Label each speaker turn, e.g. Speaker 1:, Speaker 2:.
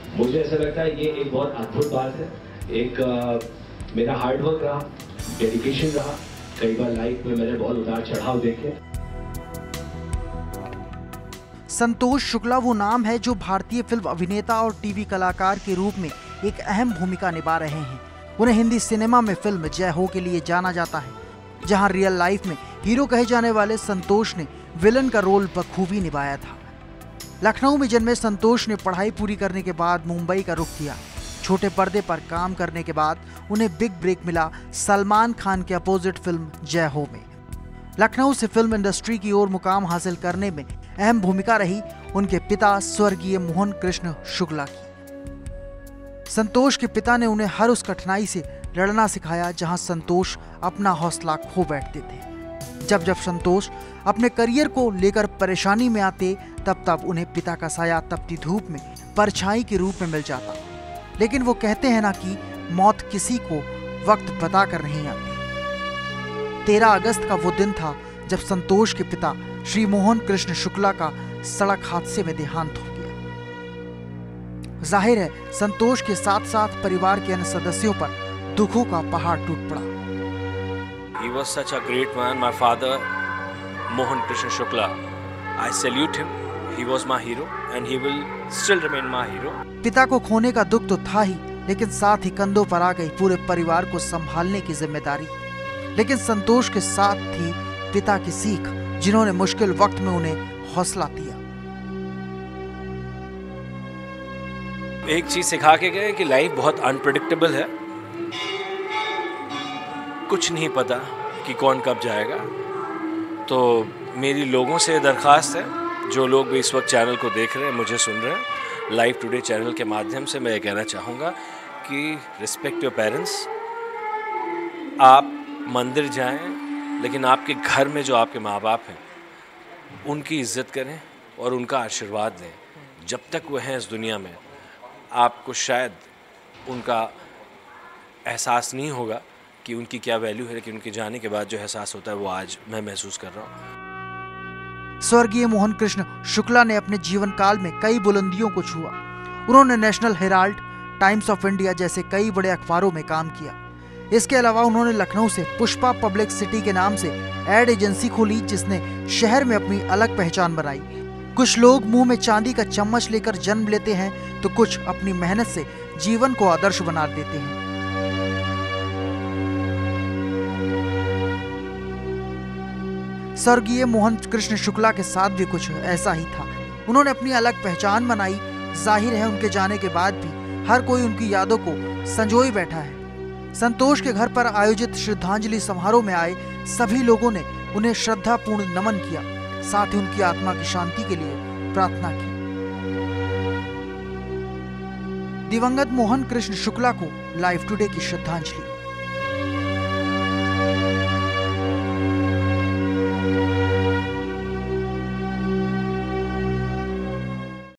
Speaker 1: मुझे ऐसा लगता है ये एक बहुत अद्भुत बात है। एक मेरा हार्डवर्क रहा, डेडिकेशन रहा। कई बार लाइफ में मैंने बहुत उतार चढ़ाव देखे।
Speaker 2: संतोष शुक्ला वो नाम है जो भारतीय फिल्म अभिनेता और टीवी कलाकार के रूप में एक अहम भूमिका निभा रहे हैं। उन्हें हिंदी सिनेमा में फिल्म जय हो के लिए जाना जाता है, जहां रियल लाइफ में हीरो कहे जाने वाले संतोष ने विलन का रोल बखूबी निभाया था। लखनऊ में जन्मे संतोष ने पढ़ाई पूरी करने के बाद मुंबई का रुख किया। छोटे पर्दे पर काम करने के बाद उन्हें बिग ब्रेक मिला सलमान खान के अपोजिट फिल्म जय हो में। लखनऊ से फिल्म इंडस्ट्री की ओर मुकाम हासिल करने में अहम भूमिका रही उनके पिता स्वर्गीय मोहन कृष्ण शुक्ला की। संतोष के पिता ने उन्हें हर उस कठिनाई से लड़ना सिखाया जहां संतोष अपना हौसला खो बैठते थे। जब जब संतोष अपने करियर को लेकर परेशानी में आते, तब तब उन्हें पिता का साया तपती धूप में परछाई के रूप में मिल जाता। लेकिन वो कहते हैं ना कि मौत किसी को वक्त बताकर नहीं आती। 13 अगस्त का वो दिन था जब संतोष के पिता श्री मोहन कृष्ण शुक्ला का सड़क हादसे में देहांत हो गया। जाहिर है संतोष के साथ साथ परिवार के अन्य सदस्यों पर दुखों का पहाड़ टूट पड़ा।
Speaker 3: He was such a great man. My father, Mohan Krishna Shukla, I salute him. He was my hero and he will still remain my hero.
Speaker 2: पिता को खोने का दुख तो था ही, लेकिन साथ ही कंधों पर आ गई पूरे परिवार को संभालने की जिम्मेदारी। लेकिन संतोष के साथ थी पिता की सीख, जिन्होंने मुश्किल वक्त में उन्हें हौसला दिया।
Speaker 3: एक चीज सिखा के गए कि लाइफ बहुत अनप्रेडिक्टेबल है। कुछ नहीं पता कि कौन कब जाएगा। तो मेरी लोगों से दरख्वास्त है, जो लोग भी इस वक्त चैनल को देख रहे हैं, मुझे सुन रहे हैं, लाइव टुडे चैनल के माध्यम से मैं ये कहना चाहूँगा कि रिस्पेक्ट योर पेरेंट्स। आप मंदिर जाएं, लेकिन आपके घर में जो आपके माँ बाप हैं उनकी इज्जत करें और उनका आशीर्वाद लें। जब तक वो हैं इस दुनिया में, आपको शायद उनका एहसास नहीं होगा कि उनकी क्या वैल्यू है, लेकिन उनके जाने के बाद जो एहसास होता है वो आज मैं महसूस कर रहा हूँ।
Speaker 2: स्वर्गीय मोहन कृष्ण शुक्ला ने अपने जीवन काल में कई बुलंदियों को छुआ। उन्होंने National Herald, Times of India जैसे कई बड़े अखबारों में काम किया। इसके अलावा उन्होंने लखनऊ से पुष्पा पब्लिक सिटी के नाम से एड एजेंसी खोली, जिसने शहर में अपनी अलग पहचान बनाई। कुछ लोग मुंह में चांदी का चम्मच लेकर जन्म लेते हैं, तो कुछ अपनी मेहनत से जीवन को आदर्श बना देते हैं। स्वर्गीय मोहन कृष्ण शुक्ला के साथ भी कुछ ऐसा ही था। उन्होंने अपनी अलग पहचान बनाई। जाहिर है उनके जाने के बाद भी हर कोई उनकी यादों को संजोए बैठा है। संतोष के घर पर आयोजित श्रद्धांजलि समारोह में आए सभी लोगों ने उन्हें श्रद्धापूर्ण नमन किया, साथ ही उनकी आत्मा की शांति के लिए प्रार्थना की। दिवंगत मोहन कृष्ण शुक्ला को लाइव टुडे की श्रद्धांजलि।